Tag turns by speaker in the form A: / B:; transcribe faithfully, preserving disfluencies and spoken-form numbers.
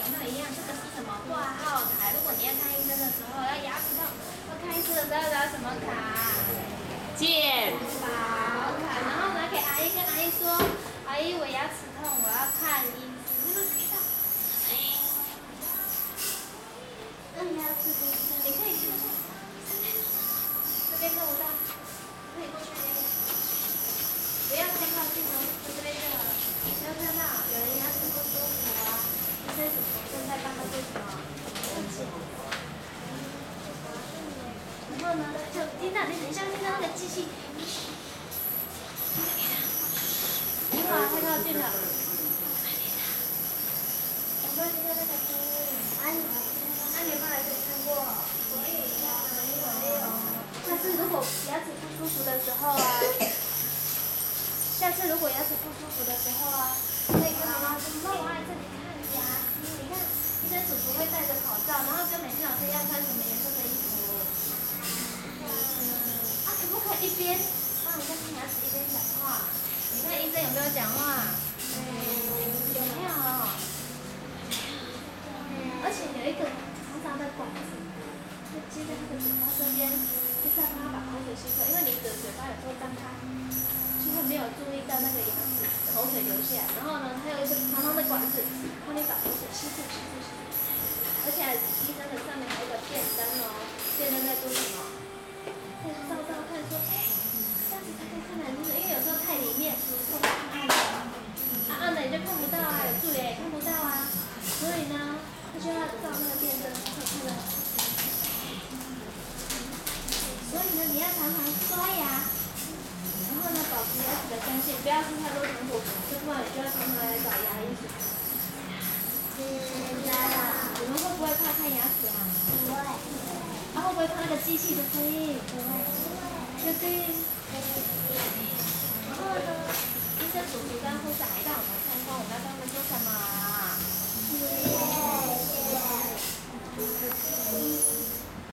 A: 有没有一样？这个是什么挂号台？如果你要看医生的时候，要牙齿痛，要看医生的时候要什么卡？
B: 健
A: 保卡。然后拿给阿姨，跟阿姨说，阿姨我牙齿痛，我要看医生。你有没有听到声音？那你牙齿不是？你可以看一下。这边看不到，可以过去一点点。不要太靠近哦，就这边就好了。不要看到有人牙齿不舒服啊，医生正在帮他做什么？看检。然后呢，就听到你很像听到那个机器。哇，太靠近了。我们听到那个声音。啊你，啊你有没有来这里看过？没有，没有。下次如果牙齿不舒服的时候啊。下次如果牙齿不舒服的时候啊，可以跟妈妈说：“妈妈，我来这里看牙医。你看，医生叔叔会戴着口罩，然后跟美静老师一样穿什么颜色的衣服？嗯，啊，可不可以一边帮人家看牙齿一边讲话？你看医生有没有讲话？嗯，有没有？而且有一个长长的管子，就接在他的嘴巴这边，就是要帮他把口水吸出来，因为你的嘴巴有时候张开。”就会没有注意到那个牙齿口水流下来，然后呢，它有一个长长的管子，帮你把口水吸住、吸住、吸住。而且医生的上面还有一个电灯哦，电灯在做什么？在照照看说，哎，这样子才可以看得很清楚，因为有时候太里面，会不会暗暗的？暗暗的你就看不到啊，有助理也看不到啊，所以呢，他就要照那个电灯才可以看得很清楚。所以呢，你要常常刷牙。然后呢，保持牙齿的干净，不要吃太多糖果，要不然你就要常常来找牙医。知道。你们会不会怕看牙齿啊？不会。啊，会不会怕那个机器的声音？不会。对对。然后呢，医生叔叔跟护士阿姨让我们参观，我们要跟他们说什么？谢谢。